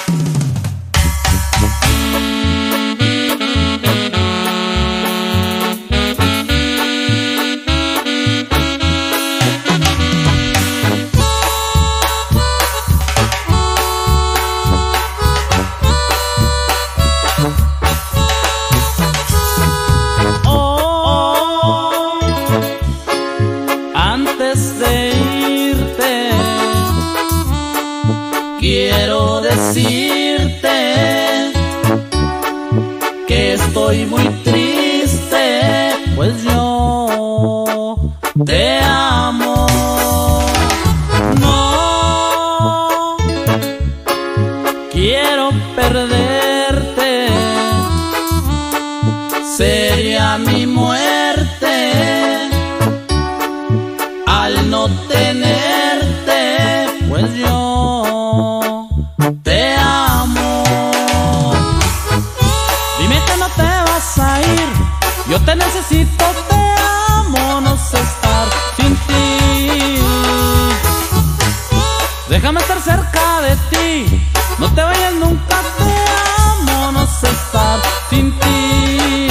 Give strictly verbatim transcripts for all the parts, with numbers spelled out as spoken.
Quiero decirte que estoy muy triste, pues yo te amo. No quiero perderte, sería mi muerte al no tenerte, pues yo te amo. Dime que no te vas a ir, yo te necesito, te amo, no sé estar sin ti. Déjame estar cerca de ti, no te vayas nunca, te amo, no sé estar sin ti.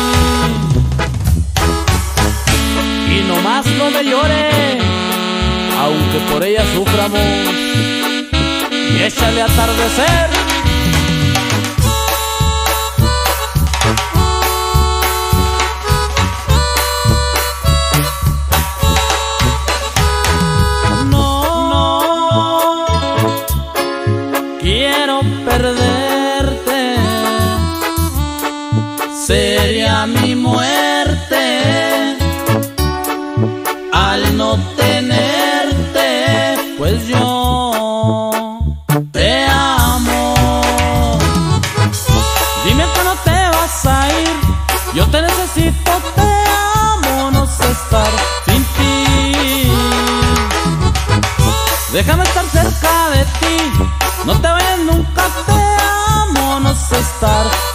Y no más no me llores, aunque por ella suframos, y échale atardecer. No, no quiero perderte, sería mi muerte al no tenerte, pues yo te amo. Dime que no te vas a ir, yo te necesito, te amo, no sé estar sin ti. Déjame estar cerca de ti, no te vayas nunca, te amo, no sé estar